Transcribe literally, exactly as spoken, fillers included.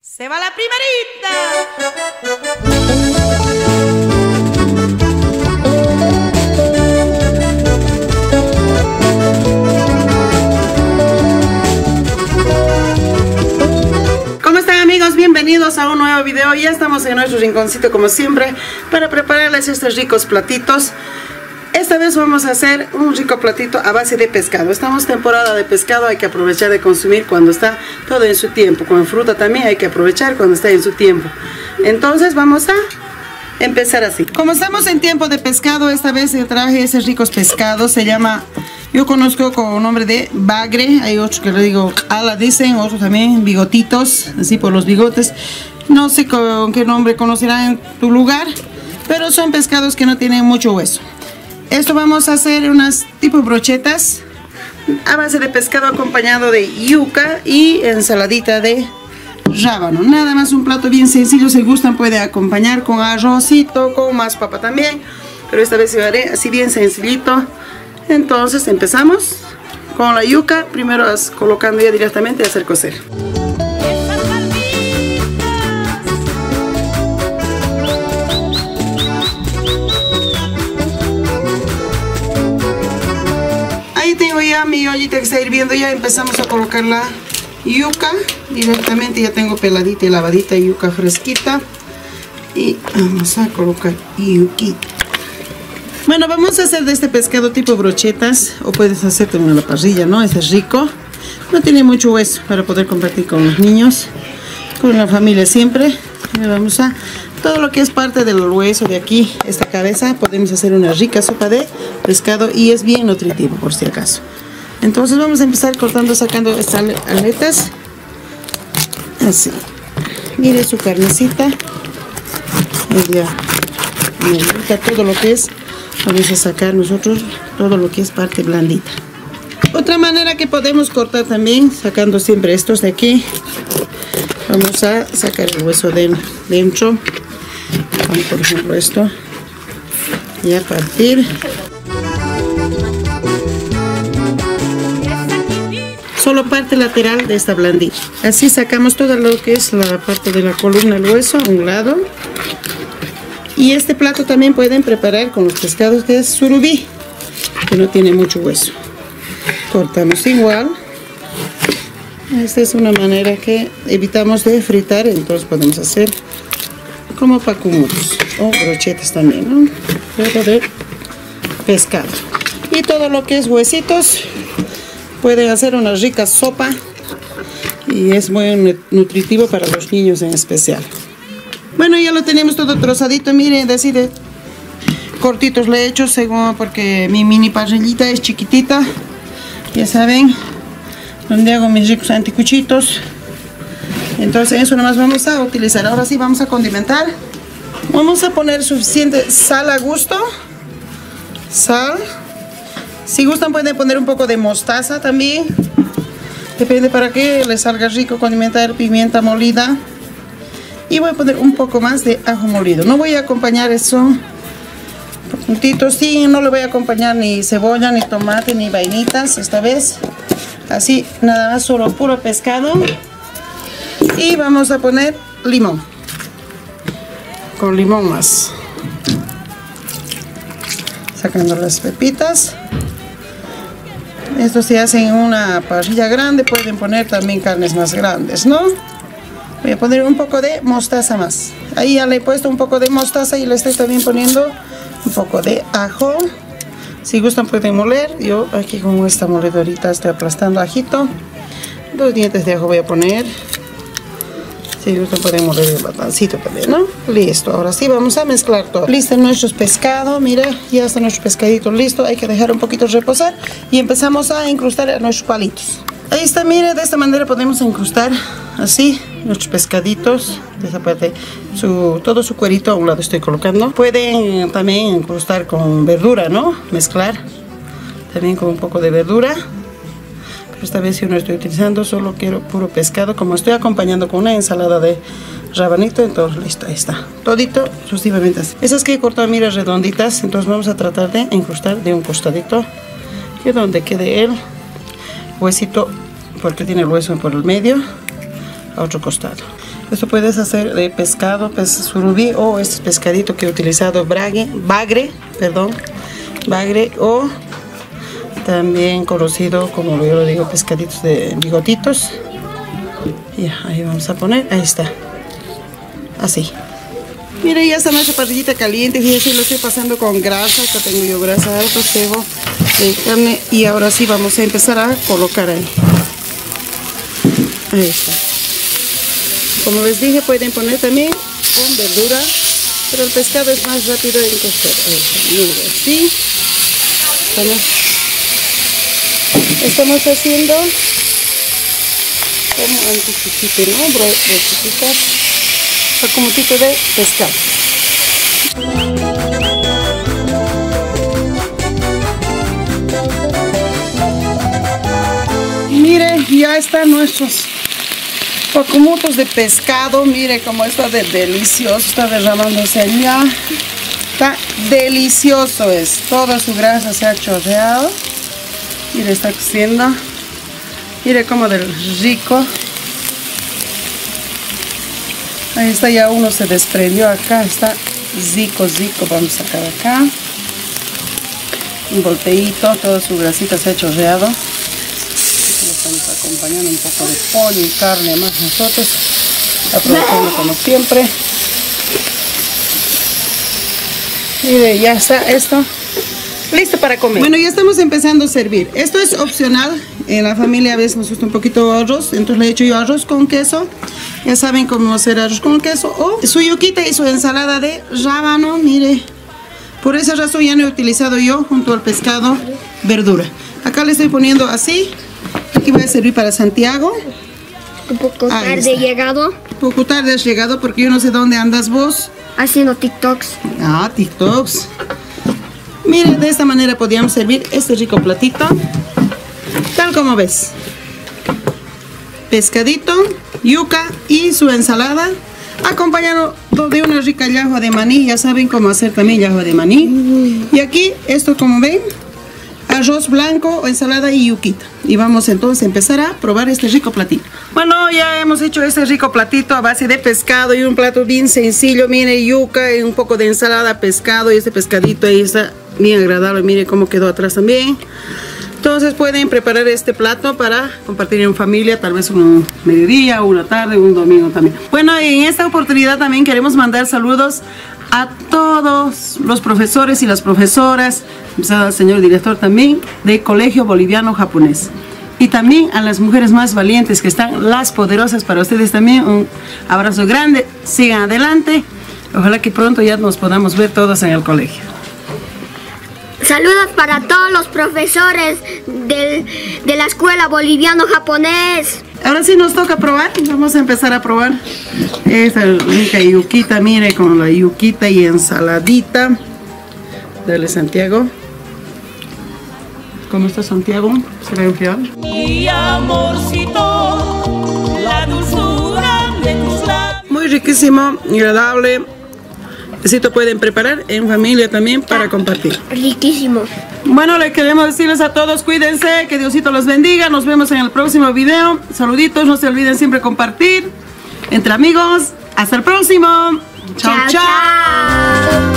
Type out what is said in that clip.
¡Se va la primerita! ¿Cómo están, amigos? Bienvenidos a un nuevo video. Ya estamos en nuestro rinconcito como siempre para prepararles estos ricos platitos. Esta vez vamos a hacer un rico platito a base de pescado. Estamos en temporada de pescado, hay que aprovechar de consumir cuando está todo en su tiempo. Con fruta también hay que aprovechar cuando está en su tiempo. Entonces vamos a empezar así. Como estamos en tiempo de pescado, esta vez traje esos ricos pescados. Se llama, yo conozco con el nombre de bagre. Hay otros que le digo ala dicen, otros también bigotitos, así por los bigotes. No sé con qué nombre conocerán en tu lugar, pero son pescados que no tienen mucho hueso. Esto vamos a hacer unas tipo brochetas a base de pescado acompañado de yuca y ensaladita de rábano. Nada más un plato bien sencillo. Si gustan puede acompañar con arrocito, con más papa también. Pero esta vez lo haré así bien sencillito. Entonces empezamos con la yuca. Primero colocando ya directamente a hacer cocer. Ya mi ollita que está hirviendo, ya empezamos a colocar la yuca directamente. Ya tengo peladita y lavadita yuca fresquita y vamos a colocar yuquita. Bueno, vamos a hacer de este pescado tipo brochetas, o puedes hacer también a la parrilla, ¿no? Este es rico, no tiene mucho hueso para poder compartir con los niños, con la familia siempre. Y vamos a todo lo que es parte del hueso de aquí, esta cabeza, podemos hacer una rica sopa de pescado y es bien nutritivo por si acaso. Entonces vamos a empezar cortando, sacando estas aletas, así. Mire su carnecita, ya, blandita, todo lo que es, vamos a sacar nosotros todo lo que es parte blandita. Otra manera que podemos cortar también, sacando siempre estos de aquí, vamos a sacar el hueso de dentro, como por ejemplo esto, y a partir. Solo parte lateral de esta blandita. Así sacamos todo lo que es la parte de la columna, el hueso a un lado. Y este plato también pueden preparar con los pescados, que es surubí, que no tiene mucho hueso. Cortamos igual. Esta es una manera que evitamos de fritar, entonces podemos hacer como pacumuros o brochetas también, ¿no? Todo de pescado. Y todo lo que es huesitos, pueden hacer una rica sopa y es muy nutritivo para los niños en especial. Bueno, ya lo tenemos todo trozadito, miren, así de cortitos le he hecho, según porque mi mini parrillita es chiquitita, ya saben, donde hago mis ricos anticuchitos. Entonces eso nomás vamos a utilizar. Ahora sí vamos a condimentar. Vamos a poner suficiente sal a gusto. Sal. Si gustan pueden poner un poco de mostaza también. Depende para que les salga rico condimentar. Pimienta molida. Y voy a poner un poco más de ajo molido. No voy a acompañar eso por puntitos. Sí, no le voy a acompañar ni cebolla, ni tomate, ni vainitas esta vez. Así, nada más, solo puro pescado. Y vamos a poner limón. Con limón más. Sacando las pepitas. Esto se hace en una parrilla grande. Pueden poner también carnes más grandes, ¿no? Voy a poner un poco de mostaza más. Ahí ya le he puesto un poco de mostaza y le estoy también poniendo un poco de ajo. Si gustan pueden moler. Yo aquí con esta moledorita estoy aplastando ajito. Dos dientes de ajo voy a poner. Si gustan pueden moler el batancito también, ¿no? Listo, ahora sí vamos a mezclar todo. Listo nuestros pescados, mira, ya está nuestro pescadito listo. Hay que dejar un poquito reposar y empezamos a incrustar a nuestros palitos. Ahí está, mire, de esta manera podemos incrustar así nuestros pescaditos. De esa parte, su, todo su cuerito a un lado estoy colocando. Pueden también incrustar con verdura, ¿no? Mezclar también con un poco de verdura. Esta vez yo no estoy utilizando, solo quiero puro pescado. Como estoy acompañando con una ensalada de rabanito, entonces listo, ahí está. Todito, sucesivamente así. Esas que he cortado, mira, redonditas. Entonces vamos a tratar de incrustar de un costadito. Y donde quede el huesito, porque tiene el hueso por el medio, a otro costado. Esto puedes hacer de pescado, pez surubí, o este pescadito que he utilizado, brague, bagre, perdón, bagre, o también conocido como yo lo digo, pescaditos de bigotitos. Y ahí vamos a poner, ahí está, así. Mire, ya está nuestra parrillita caliente, fíjense, lo estoy pasando con grasa, acá tengo yo grasa alta, cebo de carne, y ahora sí vamos a empezar a colocar ahí. Ahí está. Como les dije, pueden poner también con verdura, pero el pescado es más rápido en cocer. Ahí está, mire, así. Estamos, estamos haciendo como antichiquite, ¿no? Brochetitas, o como tipo de pescado. Mire, ya están nuestros pacumutos de pescado. Mire cómo está de delicioso, está derramándose allá. Está delicioso, es. Toda su grasa se ha chorreado. Mire, está cociendo. Mire cómo del rico. Ahí está, ya uno se desprendió acá. Está rico, rico. Vamos a sacar acá. Un golpeito, toda su grasita se ha chorreado. Estamos acompañando un poco de pollo y carne más nosotros, aprovechando como siempre. Mire, ya está esto listo para comer. Bueno, ya estamos empezando a servir. Esto es opcional. En la familia a veces nos gusta un poquito de arroz, entonces le he hecho yo arroz con queso. Ya saben cómo hacer arroz con queso, o su yuquita y su ensalada de rábano. Mire, por esa razón ya no he utilizado yo junto al pescado verdura. Acá le estoy poniendo así. Aquí voy a servir para Santiago. Un poco tarde llegado. Un poco tarde has llegado porque yo no sé dónde andas vos. Haciendo TikToks. Ah, TikToks. Mire, de esta manera podríamos servir este rico platito. Tal como ves. Pescadito, yuca y su ensalada. Acompañado de una rica llajua de maní. Ya saben cómo hacer también llajua de maní. Mm. Y aquí, esto como ven, arroz blanco, ensalada y yuquita. Y vamos entonces a empezar a probar este rico platito. Bueno, ya hemos hecho este rico platito a base de pescado y un plato bien sencillo. Mire, yuca y un poco de ensalada, pescado, y este pescadito ahí está bien agradable. Mire cómo quedó atrás también. Entonces pueden preparar este plato para compartir en familia, tal vez un mediodía, una tarde, un domingo también. Bueno, en esta oportunidad también queremos mandar saludos a todos los profesores y las profesoras, empezando al señor director también, de Colegio Boliviano Japonés. Y también a las mujeres más valientes que están, las poderosas, para ustedes también un abrazo grande, sigan adelante, ojalá que pronto ya nos podamos ver todos en el colegio. Saludos para todos los profesores del, de la escuela boliviano japonés. Ahora sí nos toca probar, vamos a empezar a probar esta rica yuquita, mire, con la yuquita y ensaladita. Dale, Santiago. ¿Cómo está, Santiago? ¿Se ve bien? Mi amorcito, la dulzura de tus labios. Muy riquísimo, agradable. Esto pueden preparar en familia también para compartir. Riquísimo. Bueno, le queremos decirles a todos, cuídense, que Diosito los bendiga. Nos vemos en el próximo video. Saluditos, no se olviden siempre compartir entre amigos. Hasta el próximo. Chao, chao. Chao.